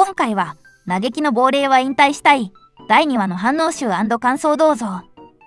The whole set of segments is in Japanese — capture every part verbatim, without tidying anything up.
今回は嘆きの亡霊は引退したいだいにわの反応集&感想どうぞ。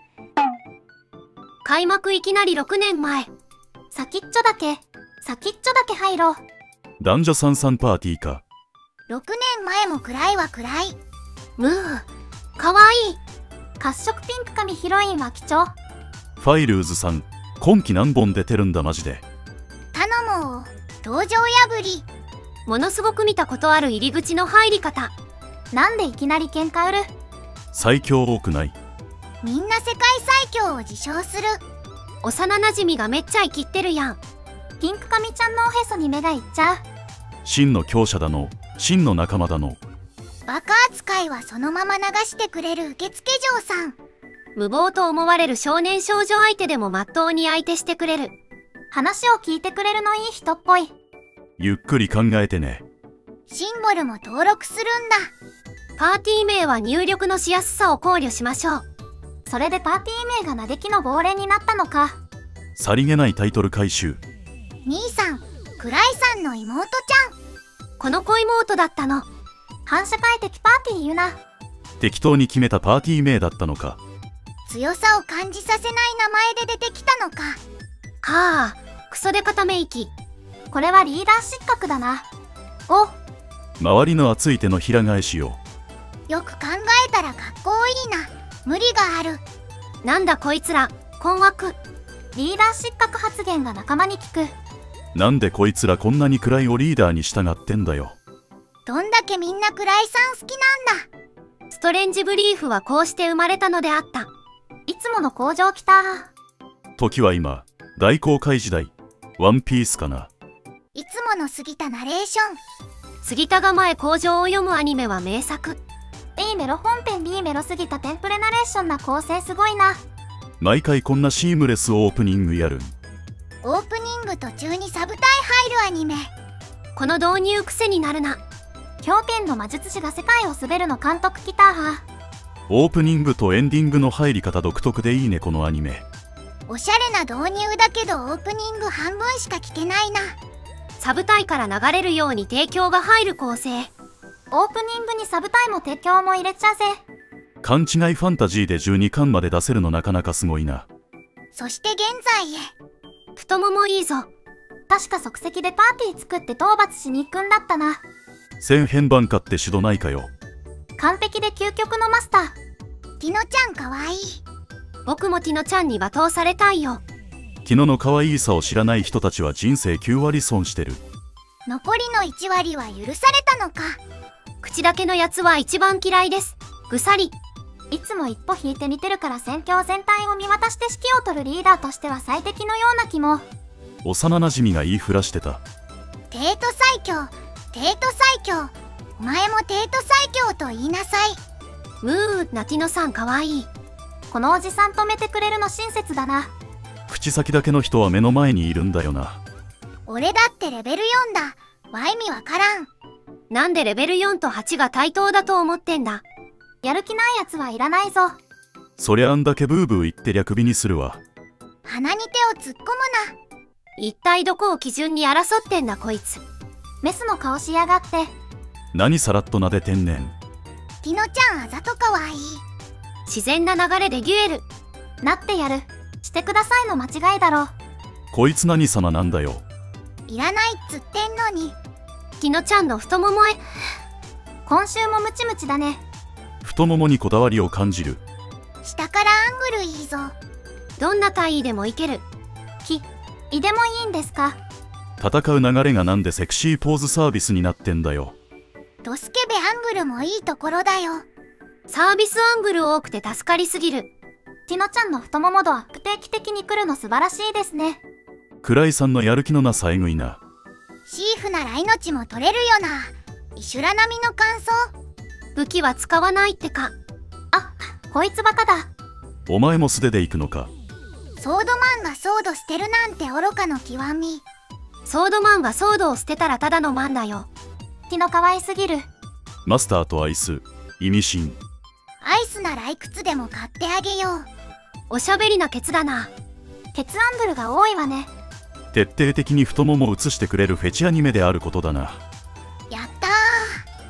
開幕いきなりろくねんまえ。 先っちょだけ先っちょだけ入ろう。 男女三々パーティーか。 ろくねんまえも暗いは暗い。 ムーかわいい。 褐色ピンク髪ヒロインは貴重。 ファイルーズさん今期何本出てるんだマジで。 頼もう登場破り。 ものすごく見たことある入り口の入り方。 なんでいきなり喧嘩売る。 最強多くない。 みんな世界最強を自称する。 幼なじみがめっちゃ生きってるやん。 ピンク髪ちゃんのおへそに目がいっちゃう。 真の強者だの真の仲間だの。 バカ扱いはそのまま流してくれる受付嬢さん。 無謀と思われる少年少女相手でもまっとうに相手してくれる。 話を聞いてくれるのいい人っぽい。 ゆっくり考えてね。 シンボルも登録するんだ。 パーティー名は入力のしやすさを考慮しましょう。 それでパーティー名が嘆きの亡霊になったのか。 さりげないタイトル回収。 兄さん、クライさんの妹ちゃん。 この子妹だったの。 反社会的パーティー言うな。 適当に決めたパーティー名だったのか。 強さを感じさせない名前で出てきたのか。 はあ、クソで固め息。 これはリーダー失格だな。お周りの熱い手のひら返しよ。 よく考えたらかっこいいな。無理がある。 なんだこいつら、困惑。 リーダー失格発言が仲間に聞く。 なんでこいつらこんなに暗いをリーダーに従ってんだよ。 どんだけみんなクライさん好きなんだ。 ストレンジブリーフはこうして生まれたのであった。 いつもの工場来た。 時は今大航海時代。ワンピースかな。 いつもの過ぎたナレーション。 杉田が前工場を読むアニメは名作。 A メロ本編 B メロ過ぎたテンプレナレーションな構成すごいな。 毎回こんなシームレスオープニングやるん。 オープニング途中にサブタイ入るアニメ。 この導入癖になるな。 狂犬の魔術師が世界を滑るの監督来た。 オープニングとエンディングの入り方独特でいいねこのアニメ。 おしゃれな導入だけどオープニング半分しか聞けないな。 サブタイから流れるように提供が入る構成。 オープニングにサブタイも提供も入れちゃうぜ。 勘違いファンタジーでじゅうにかんまで出せるのなかなかすごいな。 そして現在へ。 太ももいいぞ。 確か即席でパーティー作って討伐しに行くんだったな。 千変万化って手度ないかよ。 完璧で究極のマスター。 ティノちゃんかわいい。 僕もティノちゃんに罵倒されたいよ。 ティノの可愛いさを知らない人たちは人生きゅうわり損してる。 残りのいちわりは許されたのか。 口だけのやつは一番嫌いです。ぐさり。 いつも一歩引いて見てるから戦況全体を見渡して指揮を執るリーダーとしては最適のような気も。 幼なじみが言いふらしてた。 テート最強テート最強。お前もテート最強と言いなさい。 ムーナティノさんかわいい。 このおじさん止めてくれるの親切だな。 口先だけの人は目の前にいるんだよな。 俺だってレベルよんだ。わいみわからん。 なんでレベルよんとはちが対等だと思ってんだ。 やる気ないやつはいらないぞ。 そりゃあんだけブーブー言って略尾にするわ。 鼻に手を突っ込むな。 一体どこを基準に争ってんだこいつ。 メスの顔しやがって。 何さらっと撫でてんねん。 ティノちゃんあざとかわいい。 自然な流れでデュエル。 なってやる。してくださいの間違いだろ。 こいつ何様なんだよ。 いらないっつってんのに。 ティノちゃんの太ももへ。 今週もムチムチだね。 太ももにこだわりを感じる。 下からアングルいいぞ。 どんな体位でもいける。 き、いでもいいんですか。 戦う流れがなんでセクシーポーズサービスになってんだよ。 ドスケベアングルもいいところだよ。 サービスアングル多くて助かりすぎる。 ティノちゃんの太もも度は不定期的に来るの素晴らしいですね。 倉井さんのやる気のなさえぐいな。 シーフなら命も取れるよな。イシュラ並みの感想。 武器は使わないってか。 あ、こいつバカだ。 お前も素手で行くのか。 ソードマンがソード捨てるなんて愚かの極み。 ソードマンがソードを捨てたらただのマンだよ。 ティノ可愛すぎる。 マスターとアイス意味深。 アイスならいくつでも買ってあげよう。 おしゃべりなケツだな。 ケツアングルが多いわね。 徹底的に太ももを映してくれるフェチアニメであることだな。 やったー。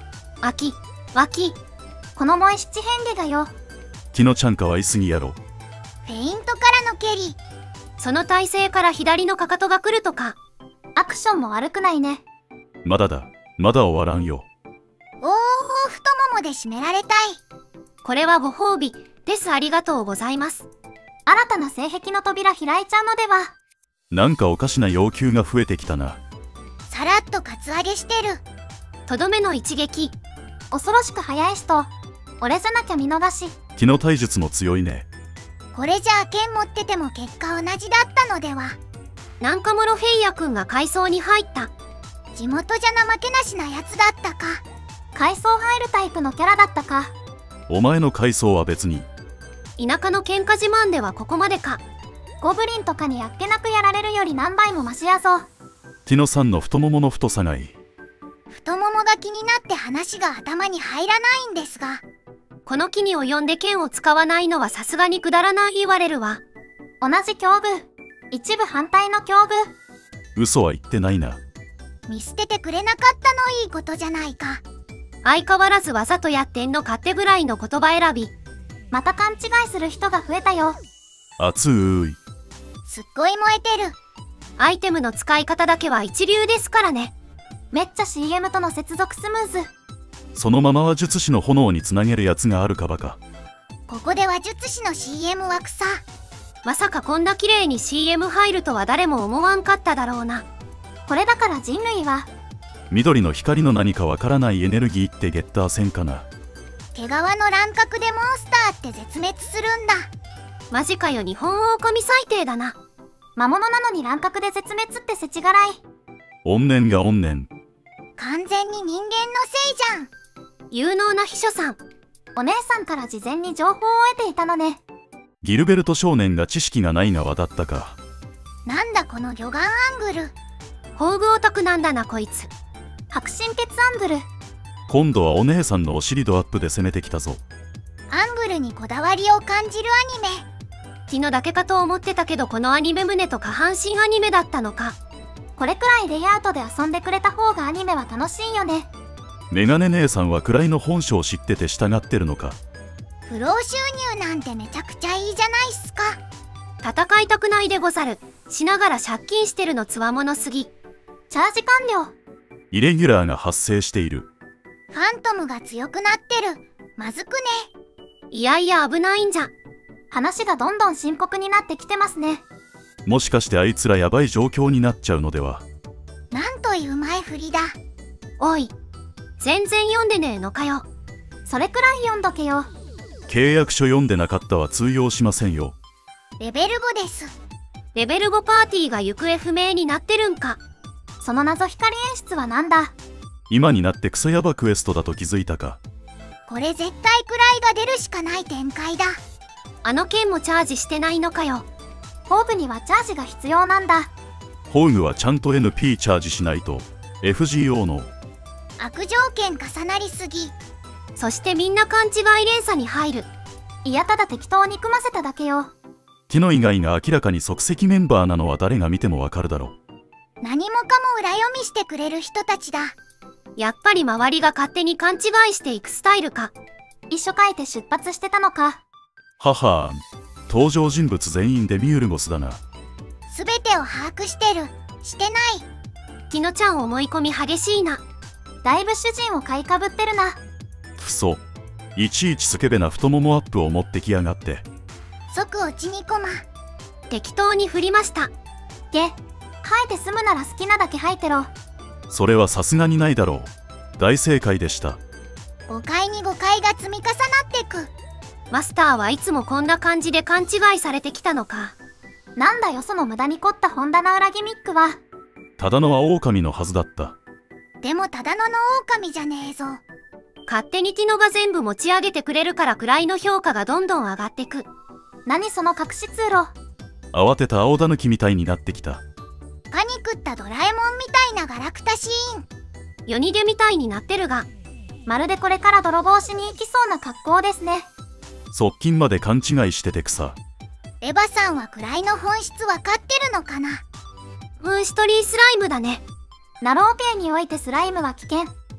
秋、脇。 この萌え七変化がよ。 ティノちゃんかわいすぎやろ。 フェイントからの蹴り。 その体勢から左のかかとが来るとか。 アクションも悪くないね。 まだだ、まだ終わらんよ。 おお、太ももで締められたい。 これはご褒美です。ありがとうございます。 新たな性癖の扉開いちゃうのでは。 なんかおかしな要求が増えてきたな。 さらっとカツアゲしてる。 とどめの一撃。 恐ろしく早いしと、俺じゃなきゃ見逃し。 ティノ体術も強いね。 これじゃあ剣持ってても結果同じだったのでは。 なんかもろフェイヤくんが階層に入った。 地元じゃ怠けなしなやつだったか。 階層入るタイプのキャラだったか。 お前の階層は別に。 田舎の喧嘩自慢ではここまでか。 ゴブリンとかにあっけなくやられるより何倍もマシやぞ。 ティノさんの太ももの太さがいい。 太ももが気になって話が頭に入らないんですが。 この木に及んで剣を使わないのはさすがにくだらない言われるわ。 同じ境遇。一部反対の境遇。 嘘は言ってないな。 見捨ててくれなかったのいいことじゃないか。 相変わらずわざとやってんの勝手ぐらいの言葉選び。 また勘違いする人が増えたよ。 熱い。 すっごい燃えてる。 アイテムの使い方だけは一流ですからね。 めっちゃ シーエム との接続スムーズ。 そのまま話術師の炎につなげるやつがあるかばか。 ここで話術師の シーエム は草。 まさかこんな綺麗に シーエム 入るとは誰も思わんかっただろうな。 これだから人類は緑の光の何かわからないエネルギーってゲッター戦かな。 毛皮の乱獲でモンスターって絶滅するんだ。 マジかよ、日本狼最低だな。 魔物なのに乱獲で絶滅って世知辛い。 怨念が怨念。 完全に人間のせいじゃん。 有能な秘書さん。 お姉さんから事前に情報を得ていたのね。 ギルベルト少年が知識がないがわだったか。 なんだこの魚眼アングル。 宝具オタクなんだなこいつ。 白心血アングル。 今度はお姉さんのお尻ドアップで攻めてきたぞ。 アングルにこだわりを感じるアニメ。 ティノだけかと思ってたけど、このアニメ胸と下半身アニメだったのか。 これくらいレイアウトで遊んでくれた方がアニメは楽しいよね。 メガネ姉さんは位の本性を知ってて従ってるのか。 不労収入なんてめちゃくちゃいいじゃないっすか。 戦いたくないでござる。しながら借金してるのつわものすぎ。 チャージ完了。 イレギュラーが発生している。 ファントムが強くなってる。まずくね。 いやいや危ないんじゃ。 話がどんどん深刻になってきてますね。 もしかしてあいつらやばい状況になっちゃうのでは。 なんという前振りだ。 おい、全然読んでねえのかよ。 それくらい読んどけよ。 契約書読んでなかったは通用しませんよ。 レベルごです。 レベルごパーティーが行方不明になってるんか。 その謎光演出はなんだ。 今になってクソヤバクエストだと気づいたか。 これ絶対くらいが出るしかない展開だ。 あの剣もチャージしてないのかよ。 ホーグにはチャージが必要なんだ。 ホーグはちゃんと エヌピー チャージしないと エフジーオー の悪条件重なりすぎ。 そしてみんな勘違い連鎖に入る。 いやただ適当に組ませただけよ。 ティノ以外が明らかに即席メンバーなのは誰が見てもわかるだろう。 何もかも裏読みしてくれる人たちだ。 やっぱり周りが勝手に勘違いしていくスタイルか。 一書書いて出発してたのか。 ははーん。登場人物全員デミュールゴスだな。 すべてを把握してる。してない。 ティノちゃん思い込み激しいな。 だいぶ主人を買いかぶってるな。 くそ。いちいちスケベな太ももアップを持ってきやがって。 即落ちにコマ。 適当に振りました。 げ、書いて済むなら好きなだけ吐いてろ。 それはさすがにないだろう。大正解でした。 誤解に誤解が積み重なってく。 マスターはいつもこんな感じで勘違いされてきたのか。 なんだよその無駄に凝った本棚裏ギミックは。 ただの青狼のはずだった。 でもただのの狼じゃねえぞ。 勝手にティノが全部持ち上げてくれるから位の評価がどんどん上がってく。 何その隠し通路。 慌てた青タヌキみたいになってきた。 パニクったドラえもんみたいなガラクタシーン。 夜逃げみたいになってるが。 まるでこれから泥棒しに行きそうな格好ですね。 側近まで勘違いしててくさ。 レバさんは位の本質わかってるのかな。 ムーンシトリースライムだね。 ナロー系においてスライムは危険。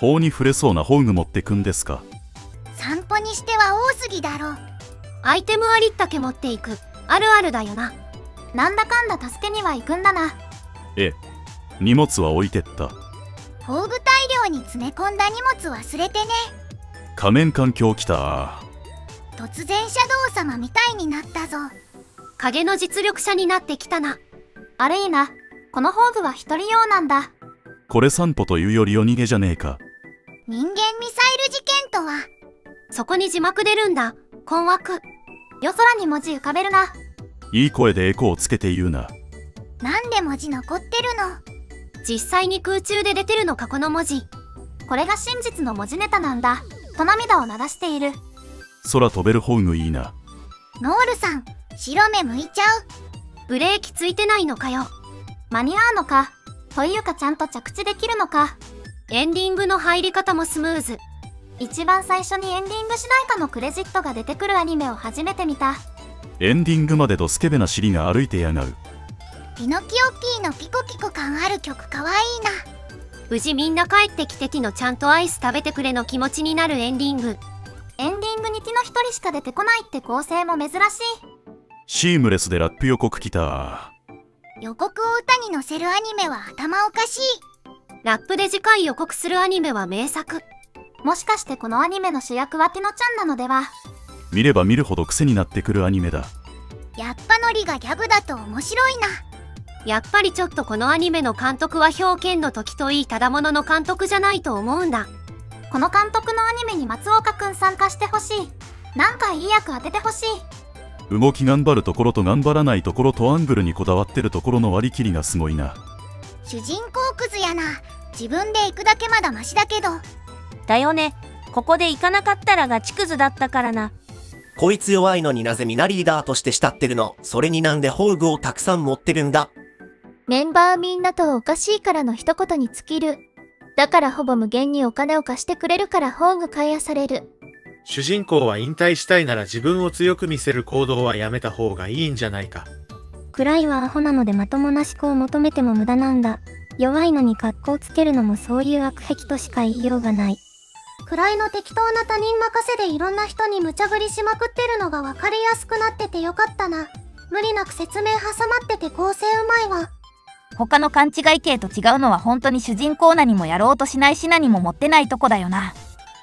法に触れそうな宝具持ってくんですか？ 散歩にしては多すぎだろ。 アイテムありったけ持っていく。あるあるだよな。 なんだかんだ助けには行くんだな。 ええ、荷物は置いてった。 宝具大量に詰め込んだ荷物忘れてね。 仮面環境来た。 突然シャドウ様みたいになったぞ。 影の実力者になってきたな。 あれいいな。この宝具は一人用なんだ。 これ散歩というより夜逃げじゃねえか。 人間ミサイル事件とは。 そこに字幕出るんだ。困惑。 夜空に文字浮かべるな。 いい声でエコーをつけて言うな。 なんで文字残ってるの？ 実際に空中で出てるのかこの文字。 これが真実の文字ネタなんだ。と涙を流している。 空飛べる宝具いいな。 ノールさん、白目向いちゃう。 ブレーキついてないのかよ。 間に合うのか。というかちゃんと着地できるのか。 エンディングの入り方もスムーズ。 一番最初にエンディング主題歌のクレジットが出てくるアニメを初めて見た。 エンディングまでとスケベな尻が歩いてやがる。 ピノキオピーのピコピコ感ある曲かわいいな。 無事みんな帰ってきてティのちゃんとアイス食べてくれの気持ちになるエンディング。 エンディングにティの一人しか出てこないって構成も珍しい。 シームレスでラップ予告来た。 予告を歌に載せるアニメは頭おかしい。 ラップで次回予告するアニメは名作。 もしかしてこのアニメの主役はティノちゃんなのでは。 見れば見るほど癖になってくるアニメだ。 やっぱノリがギャグだと面白いな。 やっぱりちょっとこのアニメの監督は表剣の時といいただものの監督じゃないと思うんだ。 この監督のアニメに松岡くん参加してほしい。なんかいい役当ててほしい。 動き頑張るところと頑張らないところとアングルにこだわってるところの割り切りがすごいな。 主人公クズやな。自分で行くだけまだマシだけど。 だよね。ここで行かなかったらガチクズだったからな。 こいつ弱いのになぜ皆リーダーとして慕ってるの？それになんで宝具をたくさん持ってるんだ？ メンバーみんなとおかしいからの一言に尽きる。だからほぼ無限にお金を貸してくれるから宝具買いあされる。 主人公は引退したいなら自分を強く見せる行動はやめた方がいいんじゃないか。 クライはアホなのでまともな思考を求めても無駄なんだ。弱いのに格好つけるのもそういう悪癖としか言いようがない。 くらいの適当な他人任せでいろんな人に無茶ぶりしまくってるのが分かりやすくなっててよかったな。無理なく説明挟まってて構成うまいわ。 他の勘違い系と違うのは本当に主人公何もやろうとしないし何も持ってないとこだよな。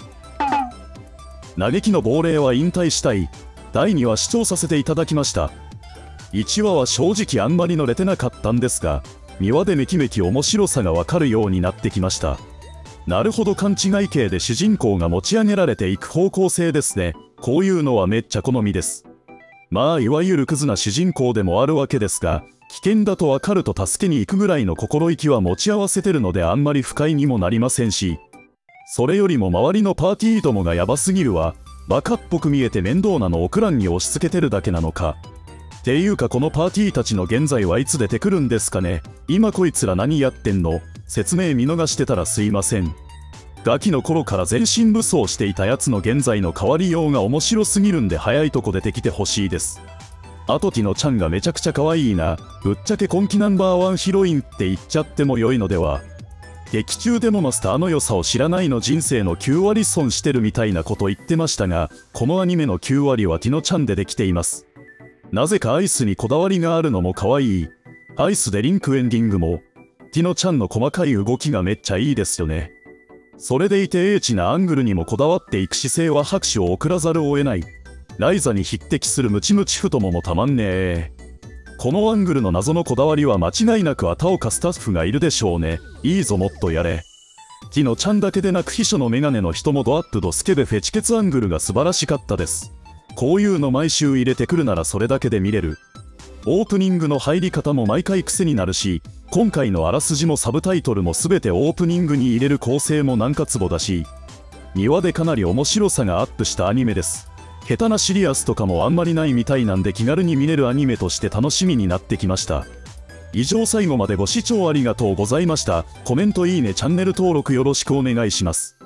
嘆きの亡霊は引退したい。だいにわ視聴させていただきました。いちわは正直あんまり乗れてなかったんですが、にわでめきめき面白さがわかるようになってきました。なるほど、勘違い系で主人公が持ち上げられていく方向性ですね。こういうのはめっちゃ好みです。まあいわゆるクズな主人公でもあるわけですが、危険だとわかると助けに行くぐらいの心意気は持ち合わせてるのであんまり不快にもなりませんし、それよりも周りのパーティーどもがヤバすぎるわ。バカっぽく見えて面倒なのをクランに押し付けてるだけなのか。っていうかこのパーティーたちの現在はいつ出てくるんですかね。今こいつら何やってんの？説明見逃してたらすいません。ガキの頃から全身武装していたやつの現在の変わりようが面白すぎるんで早いとこ出てきてほしいです。あとティノちゃんがめちゃくちゃ可愛いな。ぶっちゃけ今季ナンバーワンヒロインって言っちゃっても良いのでは。劇中でもマスターの良さを知らないの人生のきゅうわり損してるみたいなこと言ってましたが、このアニメのきゅうわりはティノちゃんでできています。なぜかアイスにこだわりがあるのも可愛い。アイスでリンクエンディングも、ティノちゃんの細かい動きがめっちゃいいですよね。それでいてエッチなアングルにもこだわっていく姿勢は拍手を送らざるを得ない。ライザに匹敵するムチムチ太ももたまんねえ。このアングルの謎のこだわりは間違いなくアタオカスタッフがいるでしょうね。いいぞもっとやれ。ティノちゃんだけでなく秘書のメガネの人もドアップドスケベフェチケツアングルが素晴らしかったです。こういうの毎週入れてくるならそれだけで見れる。オープニングの入り方も毎回癖になるし、今回のあらすじもサブタイトルも全てオープニングに入れる構成もなんかツボだし、にわでかなり面白さがアップしたアニメです。下手なシリアスとかもあんまりないみたいなんで気軽に見れるアニメとして楽しみになってきました。以上、最後までご視聴ありがとうございました。コメント、いいね、チャンネル登録よろしくお願いします。